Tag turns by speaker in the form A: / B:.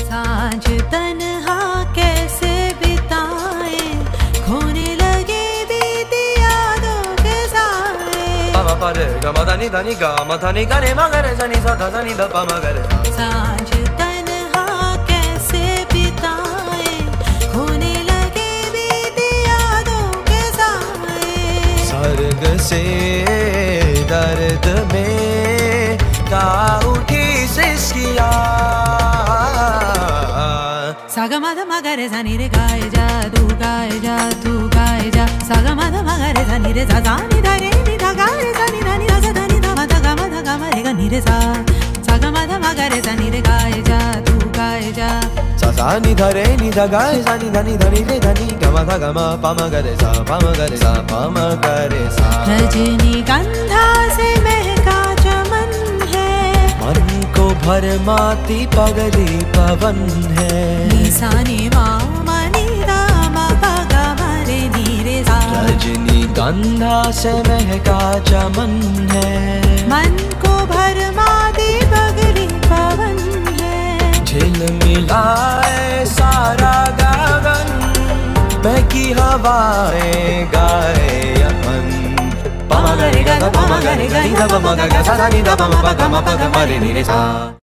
A: सांझ तन्हा कैसे बिताए, खोने लगे बीती यादों के साए। सांझ तन्हा कैसे बिताए, खोने लगे बीती यादों के साए।
B: सर्ग से दर्द में गा उठी सिसकिया।
A: सागा माधा मगरे सा रे गाए जा तू गाए जा तू गाए जा। सागा माधा मगरे सा रे सा सा नि धा रे नि धा गा रे सा नि धा नि धा सा धा नि धा मा धा गा मा रे गा नि रे सा। सागा माधा मगरे सा रे गाए जा तू गाए जा।
B: सा सा नि धा रे नि धा गा रे सा नि धा नि धा नि रे धा नि गा मा धा गा मा पा मा गा रे सा पा मा गा रे सा पा मा गा रे सा।
A: रजनीगंधा से महका चमन है,
B: मन को भरमाती पगली पवन है।
A: निशानी मामा नि दा मा पा गा मा रे नि रे सा।
B: रजनीगंधा से महका चमन है,
A: मन को भरमाती पगली पवन है।
B: झिलमिलाए सारा गगन, बहकी हवाएं गाए अमन। पा मा गा रे गा धा पा मा गा रे गा नि धा पा मा गा गा सा धा नि धा पा मा पा गा मा पा गा मा रे नि रे सा।